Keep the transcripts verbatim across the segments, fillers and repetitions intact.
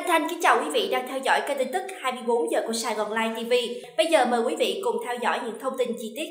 Thanh Thanh kính chào quý vị đang theo dõi kênh tin tức hai mươi bốn giờ của Sài Gòn Live ti vi. Bây giờ mời quý vị cùng theo dõi những thông tin chi tiết.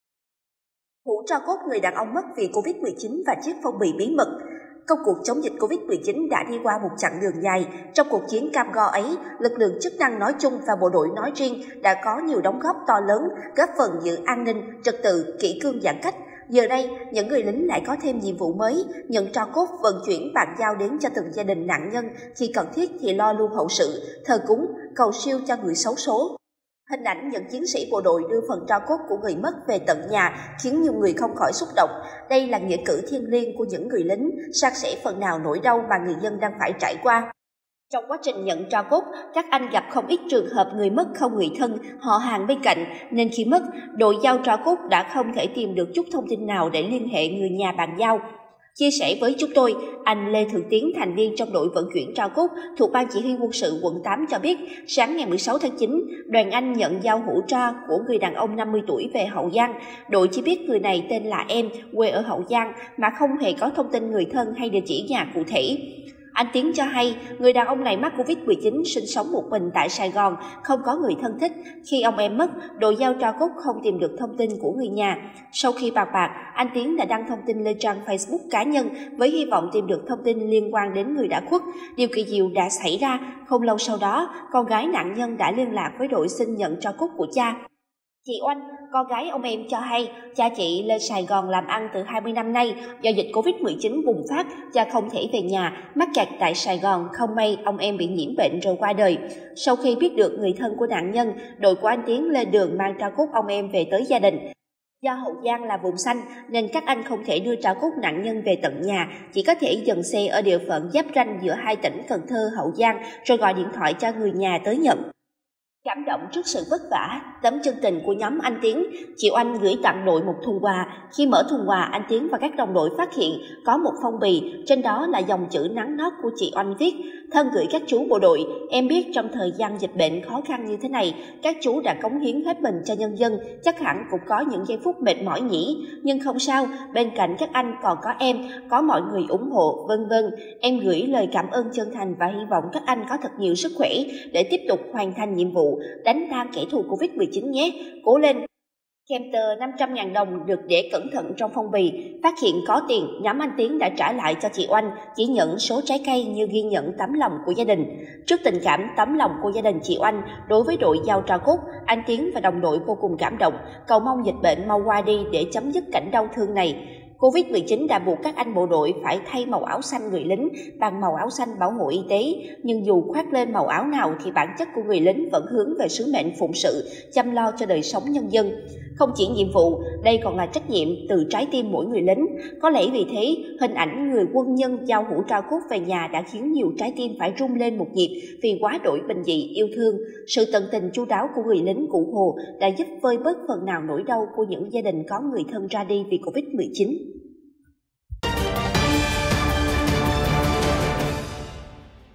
Hũ tro cốt người đàn ông mất vì Covid mười chín và chiếc phong bì bí mật. Công cuộc chống dịch Covid mười chín đã đi qua một chặng đường dài. Trong cuộc chiến cam go ấy, lực lượng chức năng nói chung và bộ đội nói riêng đã có nhiều đóng góp to lớn, góp phần giữ an ninh, trật tự, kỷ cương giãn cách. Giờ đây, những người lính lại có thêm nhiệm vụ mới, nhận tro cốt vận chuyển bàn giao đến cho từng gia đình nạn nhân, khi cần thiết thì lo luôn hậu sự, thờ cúng, cầu siêu cho người xấu số. Hình ảnh những chiến sĩ bộ đội đưa phần tro cốt của người mất về tận nhà khiến nhiều người không khỏi xúc động. Đây là nghĩa cử thiêng liêng của những người lính, san sẻ phần nào nỗi đau mà người dân đang phải trải qua. Trong quá trình nhận tro cốt, các anh gặp không ít trường hợp người mất không người thân, họ hàng bên cạnh, nên khi mất, đội giao tro cốt đã không thể tìm được chút thông tin nào để liên hệ người nhà bàn giao. Chia sẻ với chúng tôi, anh Lê Thượng Tiến, thành viên trong đội vận chuyển tro cốt thuộc Ban Chỉ huy quân sự quận tám cho biết, sáng ngày mười sáu tháng chín, đoàn anh nhận giao hũ tro của người đàn ông năm mươi tuổi về Hậu Giang. Đội chỉ biết người này tên là Em, quê ở Hậu Giang, mà không hề có thông tin người thân hay địa chỉ nhà cụ thể. Anh Tiến cho hay, người đàn ông này mắc Covid mười chín, sinh sống một mình tại Sài Gòn, không có người thân thích. Khi ông Em mất, đội giao tro cốt không tìm được thông tin của người nhà. Sau khi bàn bạc, anh Tiến đã đăng thông tin lên trang Facebook cá nhân với hy vọng tìm được thông tin liên quan đến người đã khuất. Điều kỳ diệu đã xảy ra, không lâu sau đó, con gái nạn nhân đã liên lạc với đội xin nhận tro cốt của cha. Chị Oanh, con gái ông Em cho hay, cha chị lên Sài Gòn làm ăn từ hai mươi năm nay, do dịch Covid mười chín bùng phát, cha không thể về nhà, mắc kẹt tại Sài Gòn, không may ông Em bị nhiễm bệnh rồi qua đời. Sau khi biết được người thân của nạn nhân, đội của anh Tiến lên đường mang tro cốt ông Em về tới gia đình. Do Hậu Giang là vùng xanh nên các anh không thể đưa tro cốt nạn nhân về tận nhà, chỉ có thể dừng xe ở địa phận giáp ranh giữa hai tỉnh Cần Thơ, Hậu Giang rồi gọi điện thoại cho người nhà tới nhận. Cảm động trước sự vất vả, tấm chân tình của nhóm anh Tiến, chị Oanh gửi tặng đội một thùng quà. Khi mở thùng quà, anh Tiến và các đồng đội phát hiện có một phong bì, trên đó là dòng chữ nắn nót của chị Oanh viết: thân gửi các chú bộ đội, em biết trong thời gian dịch bệnh khó khăn như thế này, các chú đã cống hiến hết mình cho nhân dân, chắc hẳn cũng có những giây phút mệt mỏi nhỉ, nhưng không sao, bên cạnh các anh còn có em, có mọi người ủng hộ, vân vân. Em gửi lời cảm ơn chân thành và hy vọng các anh có thật nhiều sức khỏe để tiếp tục hoàn thành nhiệm vụ, đánh tan kẻ thù Covid mười chín nhé, cố lên. Kèm tờ năm trăm nghìn đồng được để cẩn thận trong phong bì. Phát hiện có tiền, nhóm anh Tiến đã trả lại cho chị Oanh, chỉ nhận số trái cây như ghi nhận tấm lòng của gia đình. Trước tình cảm tấm lòng của gia đình chị Oanh đối với đội giao tro cốt, anh Tiến và đồng đội vô cùng cảm động, cầu mong dịch bệnh mau qua đi để chấm dứt cảnh đau thương này. Covid mười chín đã buộc các anh bộ đội phải thay màu áo xanh người lính bằng màu áo xanh bảo hộ y tế, nhưng dù khoác lên màu áo nào thì bản chất của người lính vẫn hướng về sứ mệnh phụng sự, chăm lo cho đời sống nhân dân. Không chỉ nhiệm vụ, đây còn là trách nhiệm từ trái tim mỗi người lính. Có lẽ vì thế, hình ảnh người quân nhân giao hũ tro cốt về nhà đã khiến nhiều trái tim phải rung lên một nhịp vì quá đổi bình dị yêu thương. Sự tận tình chu đáo của người lính Cụ Hồ đã giúp vơi bớt phần nào nỗi đau của những gia đình có người thân ra đi vì Covid mười chín.